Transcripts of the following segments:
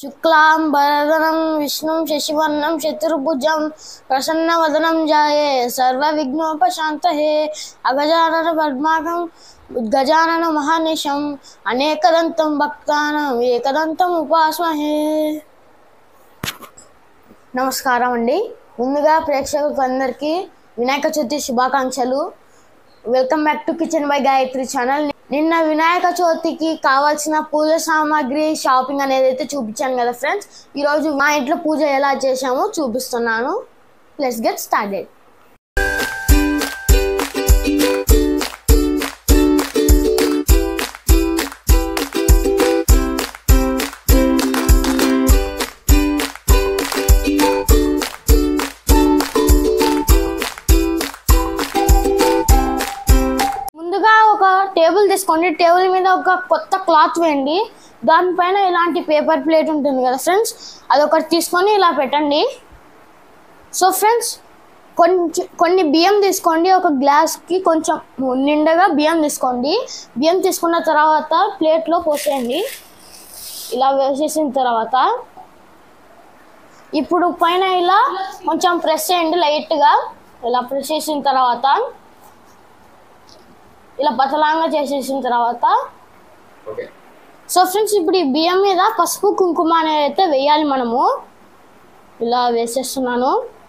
శుక్లాంబరధరం విష్ణుం శశివర్ణం చతుర్భుజం ప్రసన్నవదనం ధ్యాయే సర్వవిఘ్నోపశాంతయే అగజానన పద్మాకం గజానన మహానిశం అనేకదంతం భక్తానాం ఏకదంతం ఉపాస్మహే. నమస్కారం అండి. ముందుగా ప్రేక్షకులకు అందరికీ వినాయక చవితి శుభాకాంక్షలు. Welcome back to kitchen by Gayatri channel. నిన్న వినాయక చవితికి కావాల్సిన పూజ సామాగ్రి షాపింగ్ అనేది అయితే చూపించాను కదా ఫ్రెండ్స్. ఈరోజు మా ఇంట్లో పూజ ఎలా చేసామో చూపిస్తున్నాను. Let's get started. టేబుల్ తీసుకోండి. టేబుల్ మీద ఒక కొత్త క్లాత్ వేయండి. దానిపైన ఇలాంటి పేపర్ ప్లేట్ ఉంటుంది కదా ఫ్రెండ్స్, అదొకటి తీసుకొని ఇలా పెట్టండి. సో ఫ్రెండ్స్, కొన్ని బియ్యం తీసుకోండి. ఒక గ్లాస్కి కొంచెం నిండగా బియ్యం తీసుకోండి. బియ్యం తీసుకున్న తర్వాత ప్లేట్లో పోసేయండి. ఇలా వేసేసిన తర్వాత ఇప్పుడు పైన ఇలా కొంచెం ప్రెస్ చేయండి లైట్గా. ఇలా ప్రెస్ చేసిన తర్వాత ఇలా పతలాంగా చేసేసిన తర్వాత సో ఫ్రెండ్స్, ఇప్పుడు ఈ బియ్యం మీద పసుపు కుంకుమ అనేది అయితే వేయాలి. మనము ఇలా వేసేస్తున్నాను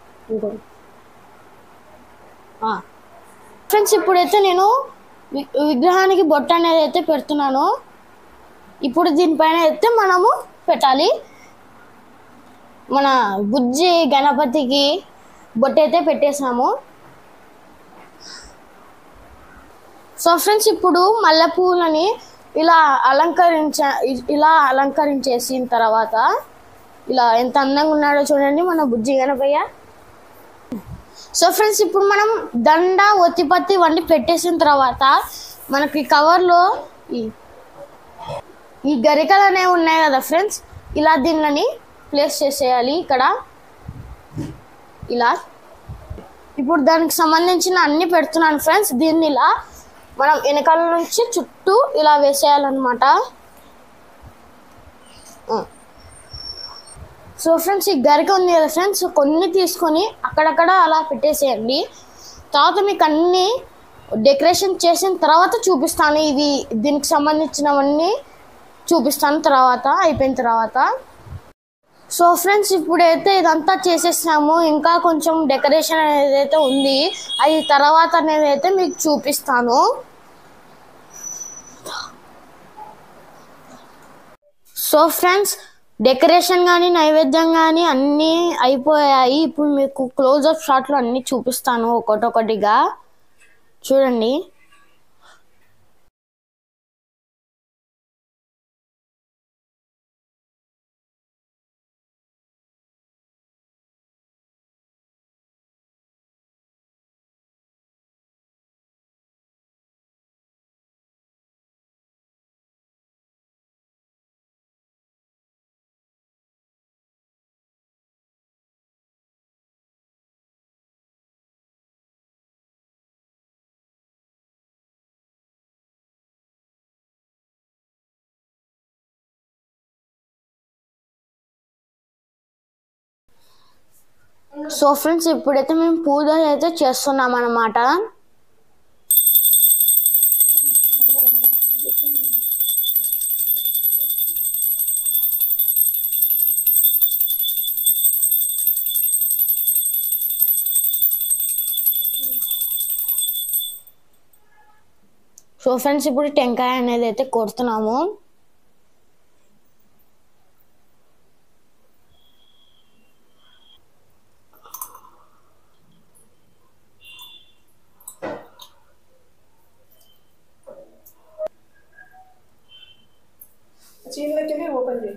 ఫ్రెండ్స్. ఇప్పుడైతే నేను విగ్రహానికి బొట్టు అనేది అయితే పెడుతున్నాను. ఇప్పుడు దీనిపైన అయితే మనము పెట్టాలి. మన బుజ్జి గణపతికి బొట్టు అయితే పెట్టేసాము. సో ఫ్రెండ్స్, ఇప్పుడు మల్లెపూలని ఇలా అలంకరించేసిన తర్వాత ఇలా ఎంత అందంగా ఉన్నాడో చూడండి మన బుజ్జి గణపయ్య. సో ఫ్రెండ్స్, ఇప్పుడు మనం దండ ఒత్తిపత్తి ఇవన్నీ పెట్టేసిన తర్వాత మనకి కవర్లో ఈ గరికలు అనేవి ఉన్నాయి కదా ఫ్రెండ్స్, ఇలా దీనిని ప్లేస్ చేసేయాలి ఇక్కడ ఇలా. ఇప్పుడు దానికి సంబంధించిన అన్ని పెడుతున్నాను ఫ్రెండ్స్. దీన్ని ఇలా మనం వెనకాల నుంచి చుట్టూ ఇలా వేసేయాలన్నమాట. సో ఫ్రెండ్స్, ఈ గరిక ఉంది కదా ఫ్రెండ్స్, కొన్ని తీసుకొని అక్కడక్కడ అలా పెట్టేసేయండి. తర్వాత మీకు అన్నీ డెకరేషన్ చేసిన తర్వాత చూపిస్తాను. ఇవి దీనికి సంబంధించినవన్నీ చూపిస్తాను తర్వాత అయిపోయిన తర్వాత. సో ఫ్రెండ్స్, ఇప్పుడైతే ఇదంతా చేసేసాము. ఇంకా కొంచెం డెకరేషన్ అనేది అయితే ఉంది, అది తర్వాత అనేది అయితే మీకు చూపిస్తాను. సో ఫ్రెండ్స్, డెకరేషన్ కానీ నైవేద్యం కానీ అన్నీ అయిపోయాయి. ఇప్పుడు మీకు క్లోజ్అప్ షాట్లో అన్నీ చూపిస్తాను ఒకటొకటిగా చూడండి. సో ఫ్రెండ్స్, ఇప్పుడైతే మేము పూజ అయితే చేస్తున్నాం అన్నమాట. సో ఫ్రెండ్స్, ఇప్పుడు టెంకాయ అనేది అయితే కొడుతున్నాము. ఓపెన్ చేయి.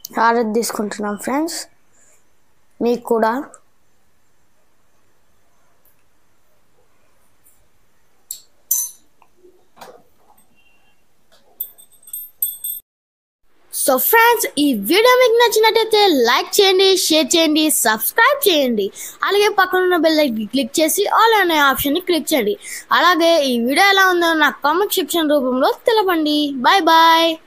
హారతి తీసుకుంటున్నాం ఫ్రెండ్స్. మీకు కూడా సో ఫ్రెండ్స్, ఈ వీడియో మీకు నచ్చినట్టయితే లైక్ చేయండి, షేర్ చేయండి, సబ్స్క్రైబ్ చేయండి. అలాగే పక్కన ఉన్న బెల్ ఐకాన్ క్లిక్ చేసి ఆల్ అనే ఆప్షన్ని క్లిక్ చేయండి. అలాగే ఈ వీడియో ఎలా ఉందో నాకు కామెంట్ సెక్షన్ రూపంలో తెలపండి. Bye bye.